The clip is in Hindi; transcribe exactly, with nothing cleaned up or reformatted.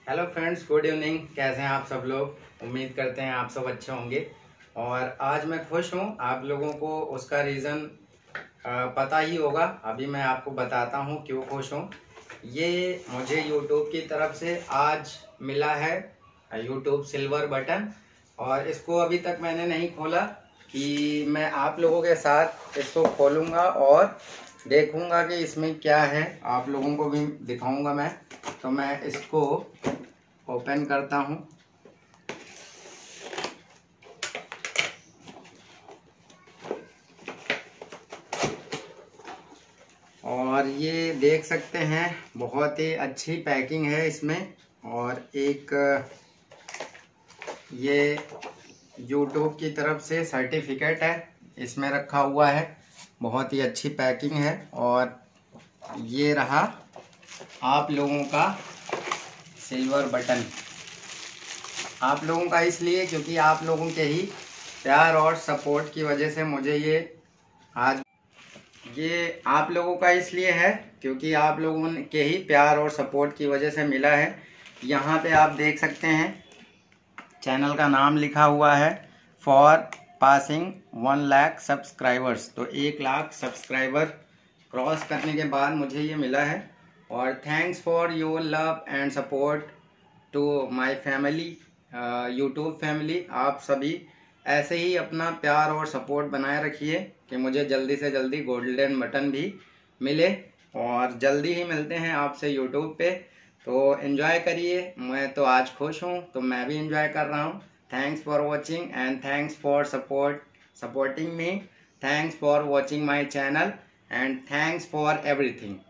Hello friends, good evening. कैसे हैं आप सब लोग? उम्मीद करते हैं आप सब अच्छे होंगे। और आज मैं खुश हूं। आप लोगों को उसका रीज़न पता ही होगा। अभी मैं आपको बताता हूं क्यों खुश हूं। ये मुझे यूट्यूब की तरफ से आज मिला है यूट्यूब सिल्वर बटन, और इसको अभी तक मैंने नहीं खोला कि मैं आप लोगों के साथ इसको खोलूँगा और देखूँगा कि इसमें क्या है। आप लोगों को भी दिखाऊँगा मैं। तो मैं इसको ओपन करता हूं। और ये देख सकते हैं बहुत ही अच्छी पैकिंग है इसमें। और एक ये यूट्यूब की तरफ से सर्टिफिकेट है इसमें रखा हुआ है। बहुत ही अच्छी पैकिंग है। और ये रहा आप लोगों का सिल्वर बटन। आप लोगों का इसलिए क्योंकि आप लोगों के ही प्यार और सपोर्ट की वजह से मुझे ये आज ये आप लोगों का इसलिए है क्योंकि आप लोगों के ही प्यार और सपोर्ट की वजह से मिला है। यहाँ पे आप देख सकते हैं चैनल का नाम लिखा हुआ है for passing one lakh subscribers. तो एक लाख सब्सक्राइबर क्रॉस करने के बाद मुझे ये मिला है। और thanks for your love and support to my family, YouTube family. आप सभी ऐसे ही अपना प्यार और सपोर्ट बनाए रखिए कि मुझे जल्दी से जल्दी गोल्डन बटन भी मिले। और जल्दी ही मिलते हैं आपसे यूट्यूब पे। तो एंजॉय करिए। मैं तो आज खुश हूँ तो मैं भी एंजॉय कर रहा हूँ। Thanks for watching and thanks for support supporting me. Thanks for watching my channel and thanks for everything.